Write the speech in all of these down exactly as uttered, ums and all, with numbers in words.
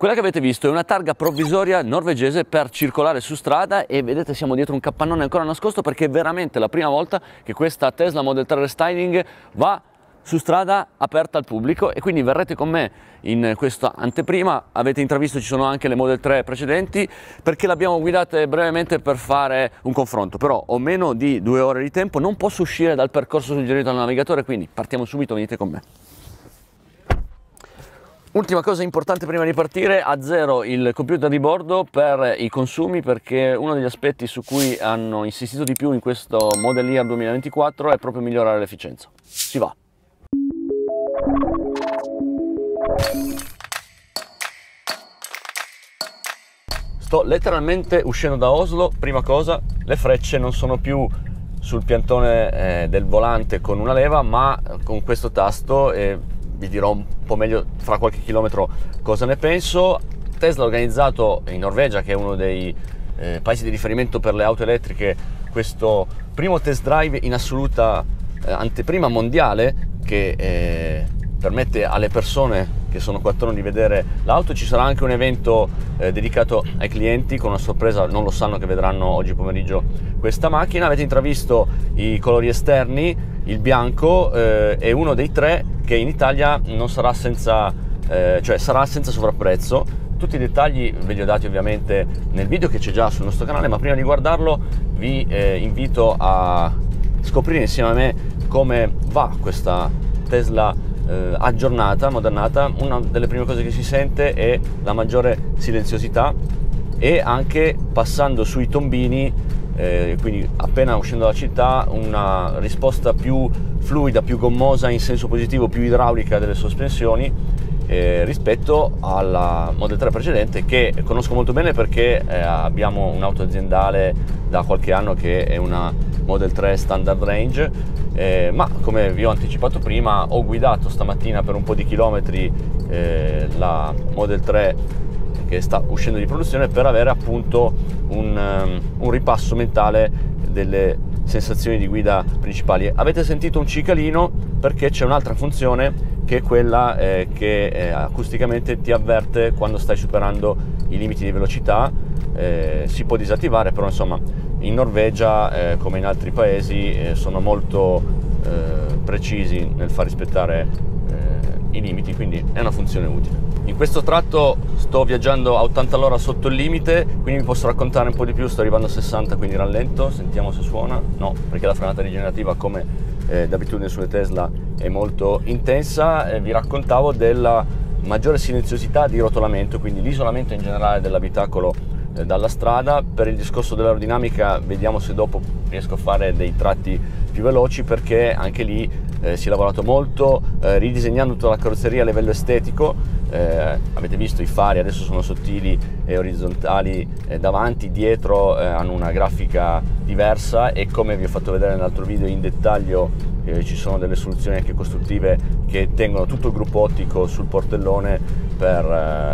Quella che avete visto è una targa provvisoria norvegese per circolare su strada e vedete siamo dietro un capannone ancora nascosto perché è veramente la prima volta che questa Tesla Model tre Restyling va su strada aperta al pubblico e quindi verrete con me in questa anteprima. Avete intravisto, ci sono anche le Model tre precedenti perché l'abbiamo guidate brevemente per fare un confronto, però ho meno di due ore di tempo, non posso uscire dal percorso suggerito dal navigatore, quindi partiamo subito, venite con me. Ultima cosa importante prima di partire, azzero il computer di bordo per i consumi perché uno degli aspetti su cui hanno insistito di più in questo Model Year duemilaventiquattro è proprio migliorare l'efficienza. Si va! Sto letteralmente uscendo da Oslo, prima cosa, le frecce non sono più sul piantone eh, del volante con una leva ma con questo tasto e vi dirò un po' meglio fra qualche chilometro cosa ne penso. Tesla ha organizzato in Norvegia, che è uno dei eh, paesi di riferimento per le auto elettriche, questo primo test drive in assoluta eh, anteprima mondiale che eh, permette alle persone che sono qua attorno di vedere l'auto. Ci sarà anche un evento eh, dedicato ai clienti con una sorpresa, non lo sanno che vedranno oggi pomeriggio questa macchina. Avete intravisto i colori esterni, il bianco eh, è uno dei tre che in Italia non sarà senza, eh, cioè sarà senza sovrapprezzo. Tutti i dettagli ve li ho dati ovviamente nel video che c'è già sul nostro canale, ma prima di guardarlo vi eh, invito a scoprire insieme a me come va questa Tesla eh, aggiornata, modernata. Una delle prime cose che si sente è la maggiore silenziosità e anche passando sui tombini, Eh, quindi appena uscendo dalla città, una risposta più fluida, più gommosa in senso positivo, più idraulica delle sospensioni eh, rispetto alla Model tre precedente, che conosco molto bene perché eh, abbiamo un'auto aziendale da qualche anno che è una Model tre Standard Range, eh, ma come vi ho anticipato prima ho guidato stamattina per un po' di chilometri eh, la Model tre che sta uscendo di produzione per avere appunto un, um, un ripasso mentale delle sensazioni di guida principali. Avete sentito un cicalino perché c'è un'altra funzione che è quella eh, che eh, acusticamente ti avverte quando stai superando i limiti di velocità. Eh, si può disattivare, però insomma in Norvegia eh, come in altri paesi eh, sono molto eh, precisi nel far rispettare eh, i limiti, quindi è una funzione utile. In questo tratto sto viaggiando a ottanta all'ora sotto il limite, quindi vi posso raccontare un po' di più. Sto arrivando a sessanta, quindi rallento, sentiamo se suona. No, perché la frenata rigenerativa, come eh, d'abitudine sulle Tesla, è molto intensa. Eh, vi raccontavo della maggiore silenziosità di rotolamento, quindi l'isolamento in generale dell'abitacolo eh, dalla strada. Per il discorso dell'aerodinamica vediamo se dopo riesco a fare dei tratti più veloci, perché anche lì eh, si è lavorato molto eh, ridisegnando tutta la carrozzeria a livello estetico. Eh, avete visto i fari adesso sono sottili e orizzontali eh, davanti, dietro eh, hanno una grafica diversa e, come vi ho fatto vedere nell'altro video in dettaglio, eh, ci sono delle soluzioni anche costruttive che tengono tutto il gruppo ottico sul portellone per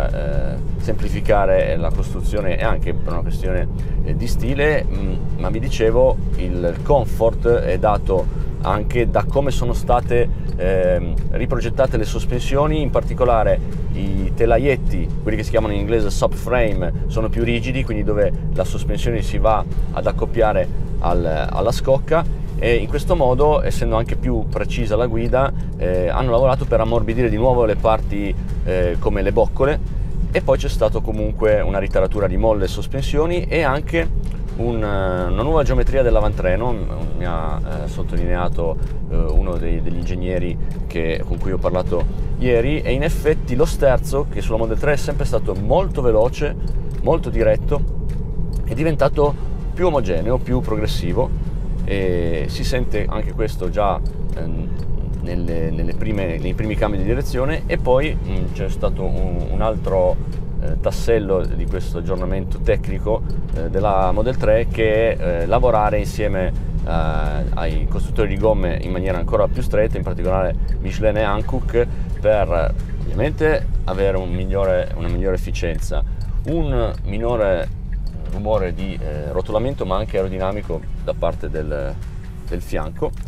eh, semplificare la costruzione e anche per una questione eh, di stile. Mm, ma vi dicevo, il comfort è dato anche da come sono state eh, riprogettate le sospensioni, in particolare i telaietti, quelli che si chiamano in inglese subframe, sono più rigidi, quindi dove la sospensione si va ad accoppiare al, alla scocca, e in questo modo, essendo anche più precisa la guida, eh, hanno lavorato per ammorbidire di nuovo le parti eh, come le boccole, e poi c'è stato comunque una ritaratura di molle e sospensioni e anche Un, una nuova geometria dell'avantreno. Mi ha eh, sottolineato eh, uno dei, degli ingegneri che, con cui ho parlato ieri, e in effetti lo sterzo, che sulla Model tre è sempre stato molto veloce, molto diretto, è diventato più omogeneo, più progressivo, e si sente anche questo già eh, nelle, nelle prime, nei primi cambi di direzione. E poi mh, c'è stato un, un altro Eh, tassello di questo aggiornamento tecnico eh, della Model tre, che è eh, lavorare insieme eh, ai costruttori di gomme in maniera ancora più stretta, in particolare Michelin e Hankook, per ovviamente avere un migliore, una migliore efficienza, un minore rumore di eh, rotolamento, ma anche aerodinamico da parte del, del fianco.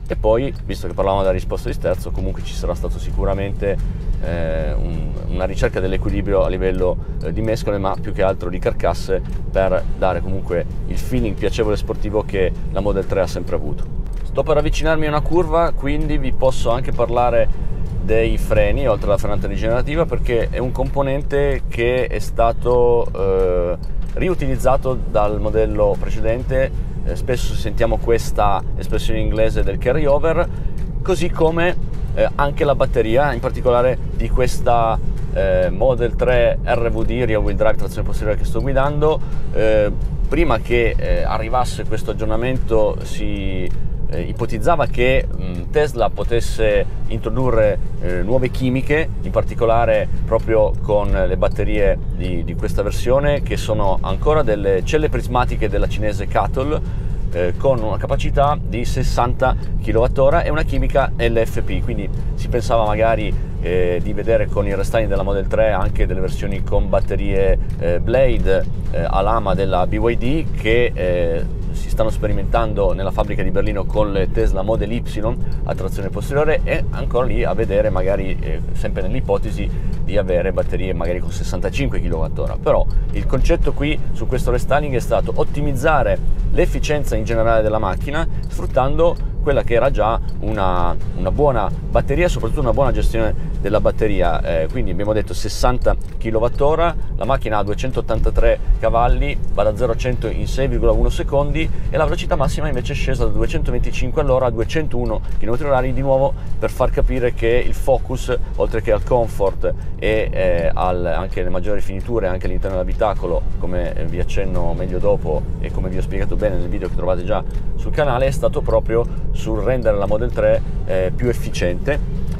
E poi, visto che parlavamo della risposta di sterzo, comunque ci sarà stato sicuramente eh, un, una ricerca dell'equilibrio a livello eh, di mescole, ma più che altro di carcasse, per dare comunque il feeling piacevole e sportivo che la Model tre ha sempre avuto. Sto per avvicinarmi a una curva, quindi vi posso anche parlare dei freni, oltre alla frenata rigenerativa, perché è un componente che è stato eh, riutilizzato dal modello precedente. Eh, spesso sentiamo questa espressione inglese del carry over, così come eh, anche la batteria, in particolare di questa eh, Model tre R V D, Rear Wheel Drive trazione posteriore, che sto guidando. Eh, prima che eh, arrivasse questo aggiornamento si eh, ipotizzava che mh, Tesla potesse introdurre eh, nuove chimiche, in particolare proprio con le batterie di, di questa versione, che sono ancora delle celle prismatiche della cinese CATL, eh, con una capacità di sessanta chilowattora e una chimica L F P, quindi si pensava magari eh, di vedere con i restyling della Model tre anche delle versioni con batterie eh, Blade eh, a lama della B Y D, che eh, si stanno sperimentando nella fabbrica di Berlino con le Tesla Model Y a trazione posteriore, e ancora lì a vedere magari eh, sempre nell'ipotesi di avere batterie magari con sessantacinque chilowattora. Però il concetto qui su questo restyling è stato ottimizzare l'efficienza in generale della macchina, sfruttando quella che era già una, una buona batteria e soprattutto una buona gestione della batteria. Eh, quindi abbiamo detto sessanta chilowattora, la macchina ha duecentottantatré cavalli, va da zero a cento in sei virgola uno secondi, e la velocità massima invece è scesa da duecentoventicinque all'ora a duecentouno chilometri orari, di nuovo per far capire che il focus, oltre che al comfort e eh, al, anche alle maggiori finiture anche all'interno dell'abitacolo, come vi accenno meglio dopo e come vi ho spiegato bene nel video che trovate già sul canale, è stato proprio sul rendere la Model tre eh, più efficiente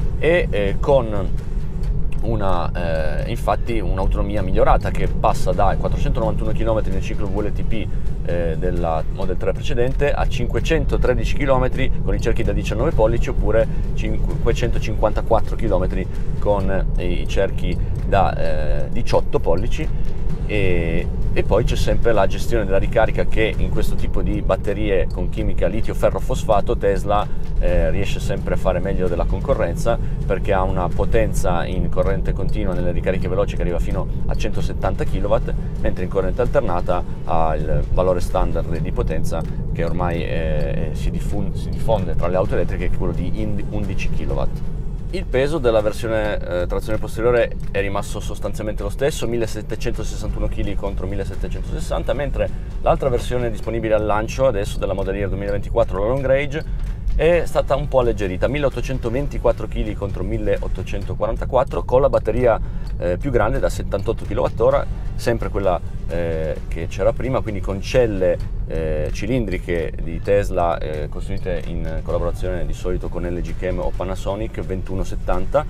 e eh, con una eh, infatti un'autonomia migliorata, che passa dai quattrocentonovantuno chilometri nel ciclo V L T P eh, della Model tre precedente a cinquecentotredici chilometri con i cerchi da diciannove pollici, oppure cinquecentocinquantaquattro chilometri con eh, i cerchi da eh, diciotto pollici. E, e poi c'è sempre la gestione della ricarica, che in questo tipo di batterie con chimica litio-ferro-fosfato Tesla eh, riesce sempre a fare meglio della concorrenza, perché ha una potenza in corrente continua nelle ricariche veloci che arriva fino a centosettanta chilowatt, mentre in corrente alternata ha il valore standard di potenza che ormai eh, si, diffonde, si diffonde tra le auto elettriche, che è quello di undici chilowatt. Il peso della versione eh, trazione posteriore è rimasto sostanzialmente lo stesso, millesettecentosessantuno chili contro millesettecentosessanta, mentre l'altra versione disponibile al lancio adesso della Model Year duemilaventiquattro, la Long Range, è stata un po' alleggerita, milleottocentoventiquattro chili contro milleottocentoquarantaquattro, con la batteria eh, più grande da settantotto chilowattora, sempre quella eh, che c'era prima, quindi con celle eh, cilindriche di Tesla eh, costruite in collaborazione di solito con L G Chem o Panasonic, ventuno settanta,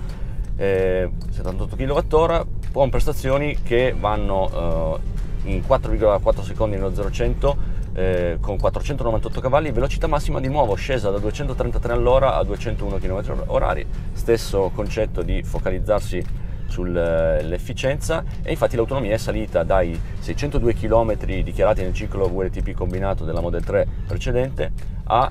eh, settantotto chilowattora, con prestazioni che vanno eh, in quattro virgola quattro secondi nello zero a cento, Eh, con quattrocentonovantotto cavalli, velocità massima di nuovo scesa da duecentotrentatré all'ora a duecentouno chilometri orari, stesso concetto di focalizzarsi sull'efficienza, e infatti l'autonomia è salita dai seicentodue chilometri dichiarati nel ciclo V L T P combinato della Model tre precedente a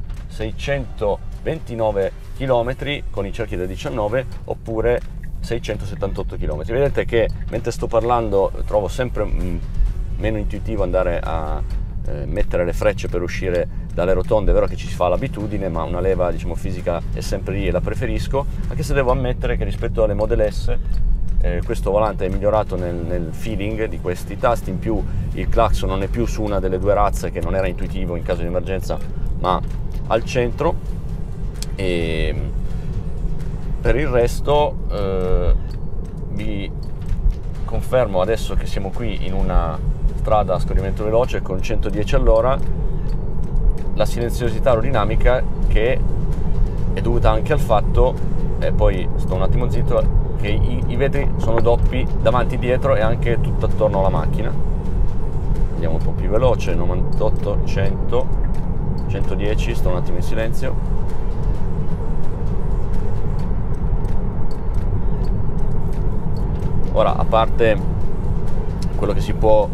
seicentoventinove chilometri con i cerchi da diciannove, oppure seicentosettantotto chilometri. Vedete che mentre sto parlando trovo sempre mh, meno intuitivo andare a Eh, mettere le frecce per uscire dalle rotonde. È vero che ci si fa l'abitudine, ma una leva, diciamo, fisica è sempre lì e la preferisco, anche se devo ammettere che rispetto alle Model S eh, questo volante è migliorato nel, nel feeling di questi tasti. In più il clacson non è più su una delle due razze, che non era intuitivo in caso di emergenza, ma al centro. E per il resto eh, vi confermo adesso che siamo qui in una strada a scorrimento veloce con centodieci all'ora, la silenziosità aerodinamica che è dovuta anche al fatto, e poi sto un attimo zitto, che i, i vetri sono doppi davanti, dietro e anche tutto attorno alla macchina. Andiamo un po' più veloce, novantotto, cento, centodieci, sto un attimo in silenzio. Ora, a parte quello che si può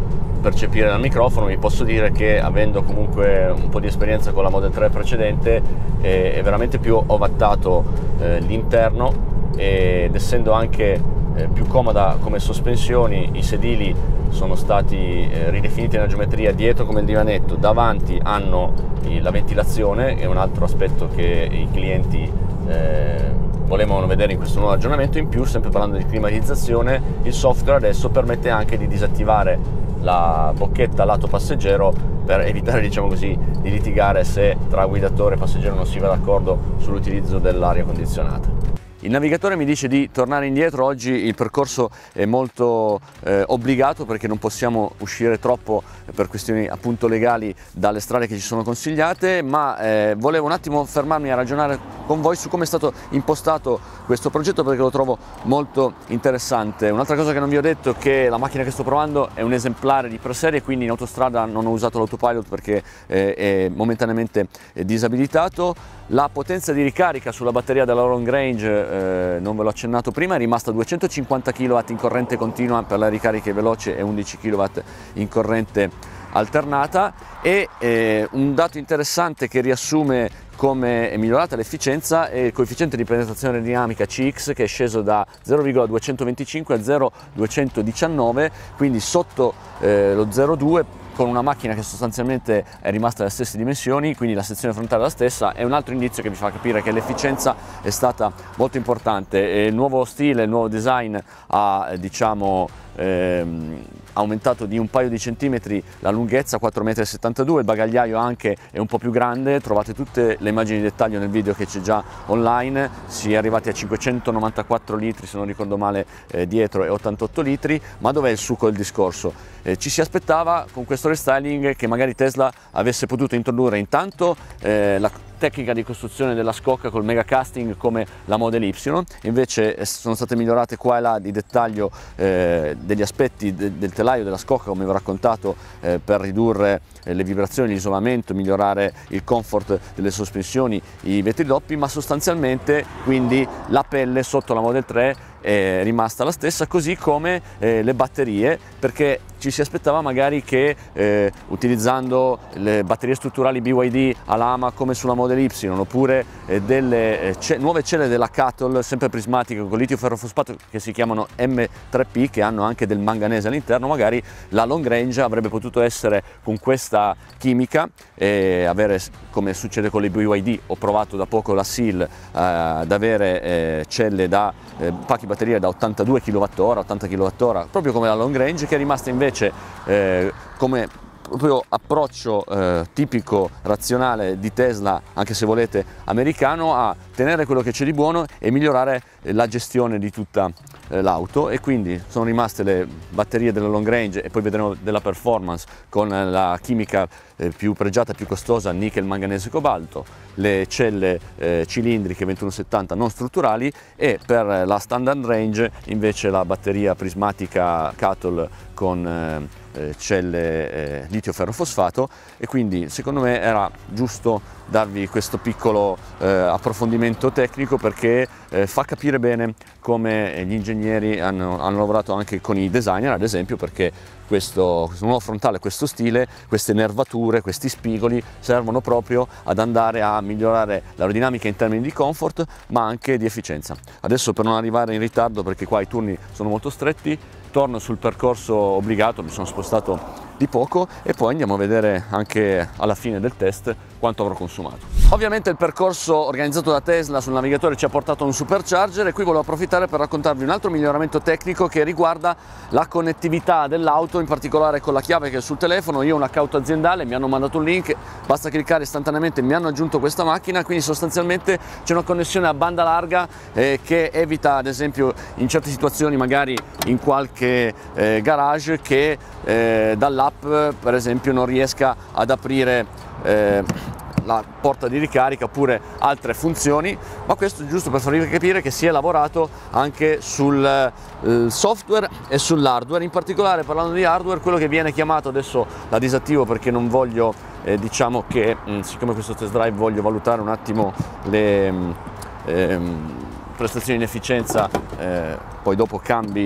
percepire dal microfono, vi posso dire che, avendo comunque un po' di esperienza con la Model tre precedente, è, è veramente più ovattato eh, l'interno, ed essendo anche eh, più comoda come sospensioni, i sedili sono stati eh, ridefiniti nella geometria dietro come il divanetto, davanti hanno la ventilazione, è un altro aspetto che i clienti eh, volevano vedere in questo nuovo aggiornamento. In più, sempre parlando di climatizzazione, il software adesso permette anche di disattivare la bocchetta lato passeggero per evitare, diciamo così, di litigare se tra guidatore e passeggero non si va d'accordo sull'utilizzo dell'aria condizionata. Il navigatore mi dice di tornare indietro. Oggi il percorso è molto eh, obbligato, perché non possiamo uscire troppo per questioni appunto legali dalle strade che ci sono consigliate, ma eh, volevo un attimo fermarmi a ragionare con voi su come è stato impostato questo progetto, perché lo trovo molto interessante. Un'altra cosa che non vi ho detto è che la macchina che sto provando è un esemplare di preserie, quindi in autostrada non ho usato l'autopilot perché eh, è momentaneamente eh, disabilitato. La potenza di ricarica sulla batteria della long range, eh, non ve l'ho accennato prima, è rimasta duecentocinquanta chilowatt in corrente continua per la ricarica veloce e undici chilowatt in corrente alternata. E eh, un dato interessante che riassume come è migliorata l'efficienza è il coefficiente di penetrazione dinamica C X, che è sceso da zero virgola duecentoventicinque a zero virgola duecentodiciannove, quindi sotto eh, lo zero virgola due, con una macchina che sostanzialmente è rimasta alle stesse dimensioni, quindi la sezione frontale è la stessa. È un altro indizio che vi fa capire che l'efficienza è stata molto importante. E il nuovo stile, il nuovo design ha, diciamo, ehm, aumentato di un paio di centimetri la lunghezza, quattro virgola settantadue metri, il bagagliaio anche è un po' più grande. Trovate tutte le immagini di dettaglio nel video che c'è già online. Si è arrivati a cinquecentonovantaquattro litri, se non ricordo male, eh, dietro, e ottantotto litri. Ma dov'è il succo del discorso? Eh, ci si aspettava con questo restyling che magari Tesla avesse potuto introdurre intanto eh, la tecnica di costruzione della scocca col mega casting come la Model Y. Invece sono state migliorate qua e là di dettaglio eh, degli aspetti de del telaio della scocca, come vi ho raccontato, eh, per ridurre eh, le vibrazioni, l'isolamento, migliorare il comfort delle sospensioni, i vetri doppi, ma sostanzialmente quindi la pelle sotto la Model tre è rimasta la stessa, così come eh, le batterie, perché ci si aspettava magari che eh, utilizzando le batterie strutturali B Y D a lama come sulla Model Y, oppure eh, delle eh, ce nuove celle della Cattle sempre prismatiche con litio ferrofosfato che si chiamano M tre P, che hanno anche del manganese all'interno, magari la long range avrebbe potuto essere con questa chimica e avere, come succede con le B Y D, ho provato da poco la Seal, eh, ad avere eh, celle da eh, pacchi batteria da ottantadue chilowattora, ottanta chilowattora, proprio come la long range, che è rimasta invece eh, come proprio approccio eh, tipico razionale di Tesla, anche se volete americano, a tenere quello che c'è di buono e migliorare eh, la gestione di tutta eh, l'auto. E quindi sono rimaste le batterie della long range, e poi vedremo della performance con la chimica eh, più pregiata, più costosa, nickel, manganese, cobalto, le celle eh, cilindriche ventuno settanta non strutturali, e per la standard range invece la batteria prismatica Cattle con eh, celle eh, litio ferrofosfato. E quindi secondo me era giusto darvi questo piccolo eh, approfondimento tecnico, perché eh, fa capire bene come gli ingegneri hanno, hanno lavorato anche con i designer, ad esempio, perché questo, questo nuovo frontale, questo stile, queste nervature, questi spigoli servono proprio ad andare a migliorare l'aerodinamica in termini di comfort, ma anche di efficienza. Adesso, per non arrivare in ritardo, perché qua i turni sono molto stretti, torno sul percorso obbligato, mi sono spostato di poco, e poi andiamo a vedere anche alla fine del test quanto avrò consumato. Ovviamente il percorso organizzato da Tesla sul navigatore ci ha portato a un supercharger, e qui volevo approfittare per raccontarvi un altro miglioramento tecnico che riguarda la connettività dell'auto, in particolare con la chiave che è sul telefono. Io ho un account aziendale, mi hanno mandato un link, basta cliccare istantaneamente, mi hanno aggiunto questa macchina, quindi sostanzialmente c'è una connessione a banda larga eh, che evita, ad esempio, in certe situazioni, magari in qualche eh, garage, che eh, dall'app per esempio non riesca ad aprire eh, la porta di ricarica oppure altre funzioni. Ma questo è giusto per farvi capire che si è lavorato anche sul eh, software e sull'hardware. In particolare, parlando di hardware, quello che viene chiamato, adesso la disattivo perché non voglio, eh, diciamo che mh, siccome questo test drive voglio valutare un attimo le mh, ehm, prestazioni in efficienza, eh, poi dopo cambi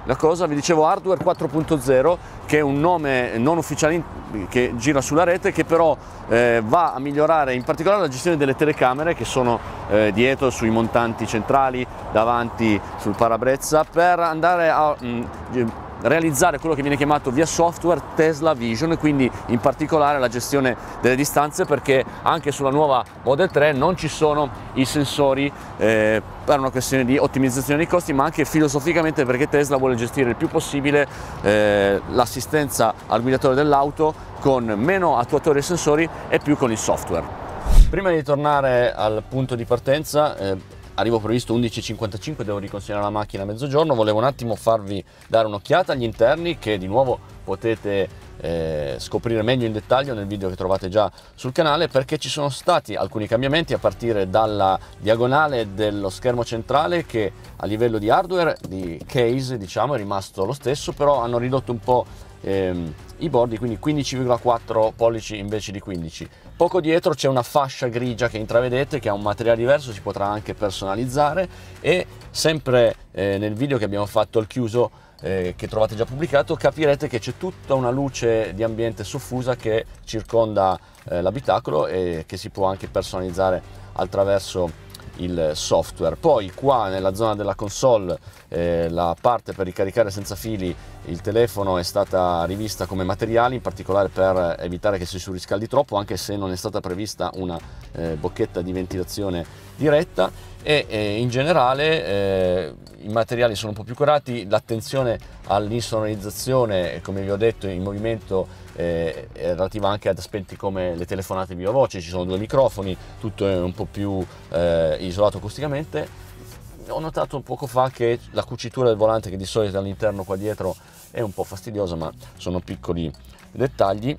la cosa. Vi dicevo hardware quattro punto zero, che è un nome non ufficiale che gira sulla rete, che però eh, va a migliorare in particolare la gestione delle telecamere che sono eh, dietro sui montanti centrali, davanti sul parabrezza, per andare a mh, realizzare quello che viene chiamato via software Tesla Vision, quindi in particolare la gestione delle distanze, perché anche sulla nuova Model tre non ci sono i sensori eh, per una questione di ottimizzazione dei costi, ma anche filosoficamente perché Tesla vuole gestire il più possibile eh, l'assistenza al guidatore dell'auto con meno attuatori e sensori e più con il software. Prima di tornare al punto di partenza, eh, arrivo previsto undici e cinquantacinque, devo riconsegnare la macchina a mezzogiorno. Volevo un attimo farvi dare un'occhiata agli interni, che di nuovo potete eh, scoprire meglio in dettaglio nel video che trovate già sul canale, perché ci sono stati alcuni cambiamenti a partire dalla diagonale dello schermo centrale, che a livello di hardware, di case diciamo, è rimasto lo stesso, però hanno ridotto un po' ehm, i bordi, quindi quindici virgola quattro pollici invece di quindici. Poco dietro c'è una fascia grigia che intravedete, che ha un materiale diverso, si potrà anche personalizzare, e sempre eh, nel video che abbiamo fatto al chiuso, eh, che trovate già pubblicato, capirete che c'è tutta una luce di ambiente soffusa che circonda eh, l'abitacolo e che si può anche personalizzare attraverso il software. Poi qua nella zona della console eh, la parte per ricaricare senza fili il telefono è stata rivista come materiali, in particolare per evitare che si surriscaldi troppo, anche se non è stata prevista una eh, bocchetta di ventilazione diretta, e eh, in generale eh, i materiali sono un po' più curati, l'attenzione all'insonorizzazione, come vi ho detto, in movimento eh, è relativa anche ad aspetti come le telefonate viva voce, ci sono due microfoni, tutto è un po' più eh, isolato acusticamente. Ho notato poco fa che la cucitura del volante, che di solito all'interno qua dietro è un po' fastidiosa, ma sono piccoli dettagli,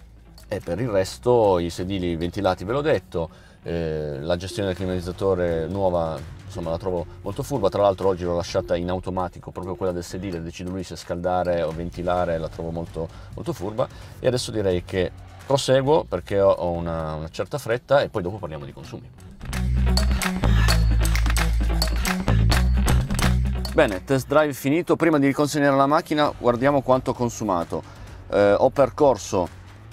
e per il resto i sedili ventilati ve l'ho detto, eh, la gestione del climatizzatore nuova, insomma, la trovo molto furba. Tra l'altro oggi l'ho lasciata in automatico, proprio quella del sedile, decide lui se scaldare o ventilare, la trovo molto, molto furba. E adesso direi che proseguo, perché ho una, una certa fretta, e poi dopo parliamo di consumi. Bene, test drive finito. Prima di riconsegnare la macchina guardiamo quanto ho consumato. Eh, ho percorso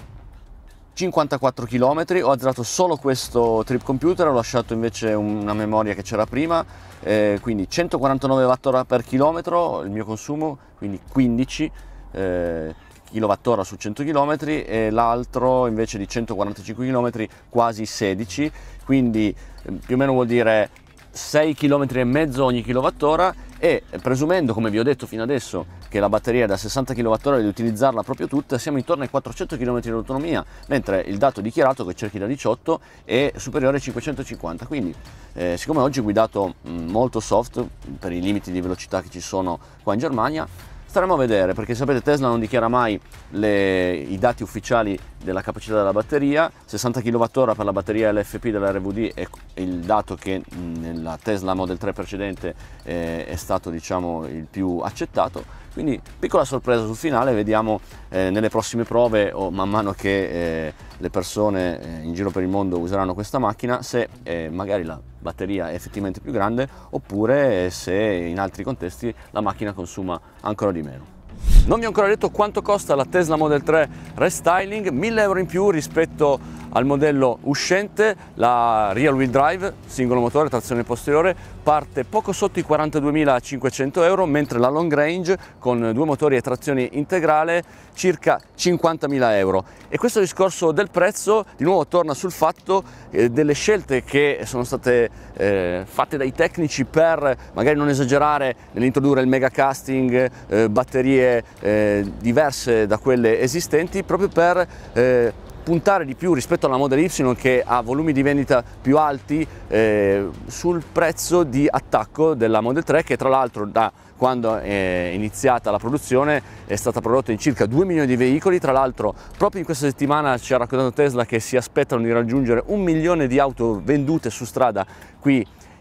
cinquantaquattro chilometri, ho azzerato solo questo trip computer, ho lasciato invece una memoria che c'era prima, eh, quindi centoquarantanove watt per chilometro il mio consumo, quindi quindici eh, kilowattora su cento chilometri, e l'altro invece di centoquarantacinque chilometri quasi sedici, quindi eh, più o meno vuol dire sei chilometri e mezzo ogni kilowattora, e presumendo, come vi ho detto fino adesso, che la batteria è da sessanta kilowattora e di utilizzarla proprio tutta, siamo intorno ai quattrocento chilometri di autonomia, mentre il dato dichiarato, che cerchi da diciotto, è superiore ai cinquecentocinquanta. Quindi eh, siccome oggi ho guidato mh, molto soft per i limiti di velocità che ci sono qua in Germania, staremo a vedere, perché sapete Tesla non dichiara mai le, i dati ufficiali della capacità della batteria. Sessanta kilowattora per la batteria L F P dell'R V D è il dato che nella Tesla Model tre precedente eh, è stato, diciamo, il più accettato. Quindi piccola sorpresa sul finale, vediamo eh, nelle prossime prove, o man mano che eh, le persone eh, in giro per il mondo useranno questa macchina, se eh, magari la batteria è effettivamente più grande, oppure se in altri contesti la macchina consuma ancora di meno. Non vi ho ancora detto quanto costa la Tesla Model tre Restyling, mille euro in più rispetto al modello uscente. La rear wheel drive, singolo motore, trazione posteriore, parte poco sotto i quarantaduemilacinquecento euro, mentre la long range con due motori e trazione integrale circa cinquantamila euro. E questo discorso del prezzo di nuovo torna sul fatto eh, delle scelte che sono state eh, fatte dai tecnici per magari non esagerare nell'introdurre il mega casting, eh, batterie eh, diverse da quelle esistenti, proprio per eh, puntare di più rispetto alla Model Y, che ha volumi di vendita più alti, eh, sul prezzo di attacco della Model tre, che tra l'altro da quando è iniziata la produzione è stata prodotta in circa due milioni di veicoli. Tra l'altro proprio in questa settimana ci ha raccontato Tesla che si aspettano di raggiungere un milione di auto vendute su strada qui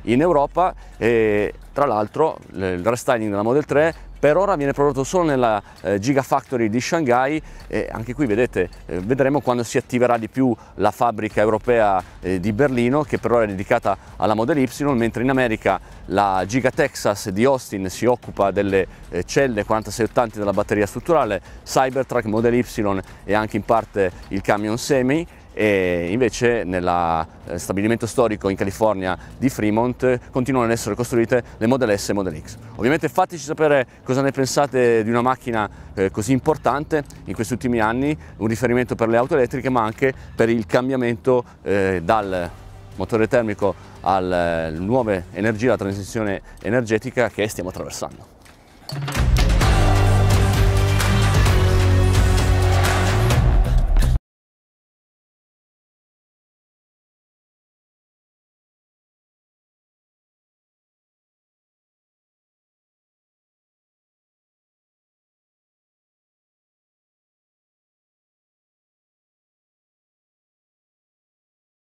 in Europa, e tra l'altro il restyling della Model tre per ora viene prodotto solo nella eh, Gigafactory di Shanghai, e anche qui vedete, eh, vedremo quando si attiverà di più la fabbrica europea eh, di Berlino, che per ora è dedicata alla Model Y, mentre in America la Giga Texas di Austin si occupa delle eh, celle quarantasei ottanta della batteria strutturale, Cybertruck, Model Y e anche in parte il camion semi. E invece nel stabilimento storico in California di Fremont continuano ad essere costruite le Model S e Model X. Ovviamente fateci sapere cosa ne pensate di una macchina eh, così importante in questi ultimi anni, un riferimento per le auto elettriche ma anche per il cambiamento eh, dal motore termico alle nuove energie, alla transizione energetica che stiamo attraversando.